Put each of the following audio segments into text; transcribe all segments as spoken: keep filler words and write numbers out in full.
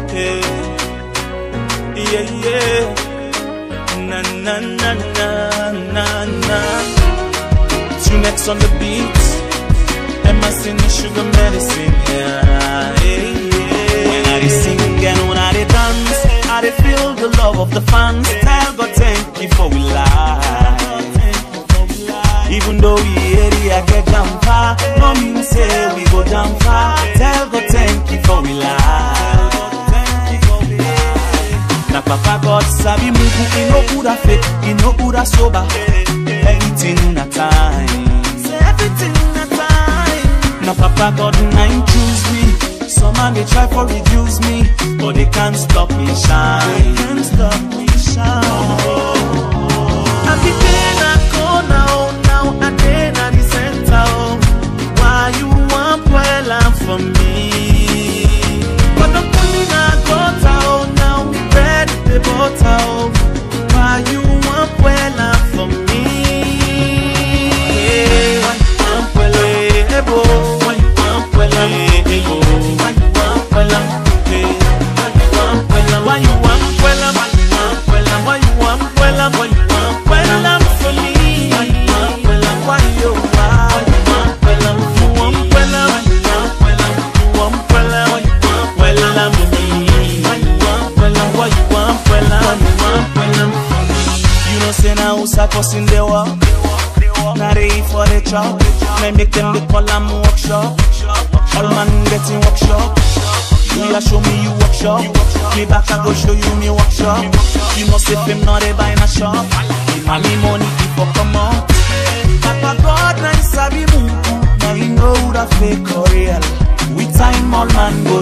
Hey. Yeah, yeah. Na na na na na na. Tunex on the beat. Emerson the sugar medicine. Yeah, yeah, yeah. When I dey sing and when I dey dance, I dey feel the love of the fans. Tell God thank you for we life. Even though we area get down far, no mean say we go down far. Tell God thank you for we life. Na Papa God sabi mugu, he no coulda fake, he no coulda sober. Everything na time, say everything na time. Na Papa God nine choose me. Some man they try for reduce me, but they can't stop me shine. They can't stop me shine. I be there na corner, oh now I dey na the center, oh. Why you want well and for me? But the money na gutter, oh now bread the butter, oh. Why you want well and for me? Hey, why you want well, hey, bo? Why you want well, hey, bo? Why you want well, hey? Why you want well, why you want well, why you want well, why you want well, why you want well, I'm for me. Why you want well, why you why you want well, you want well, you want well, you want well, why you want well, I'm for me. Why you want well, why you want well, you want well, I'm for me. You know say now who's a person they walk. Now they eat for the chop. May make them the call them workshop. All man getting workshop. You a show me you workshop. Me back I go show you me workshop. You know say him not they buy in a shop. And me money keep up come out. Papa God nice sabi move. Now he know that fake or real. With time all man go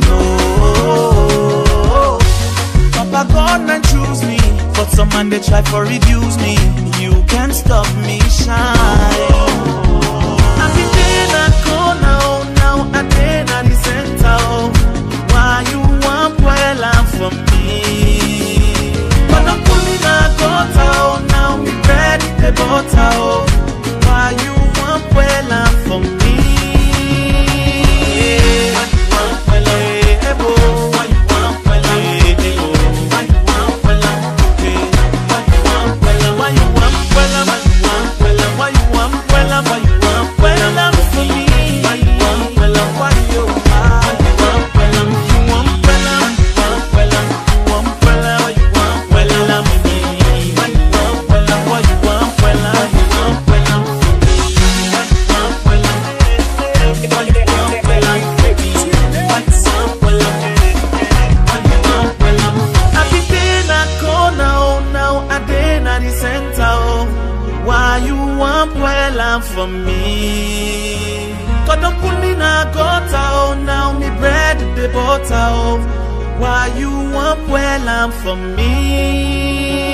know. Papa God man choose me, but some man they try for reduce me. You can't stop me shine. I be there na corner, oh now I dey na the center, oh. Why you want well and for me? But don't put me na gutter, oh now me bread the butter, oh. Why you want well and for me? Yeah. Why you want well, hey, bo? Why you want well, hey, bo? Why you want well, hey? Why you want well, why you want well, why you want well, why you want well, why you want well, I'm for me. Why you want well, why you why you want well, you want well, you want well, you want well, why you want well, I'm for me. Why you want well, why you want well, you want well, I'm for me. Why you want well, why you want well, I'm for me. Why you want well, why you want well, I be there na corner, oh now I dey na the center, oh. Why you want well and for me? God don't put me na gutter, oh now me bread the butter, oh. Why you want well and for me?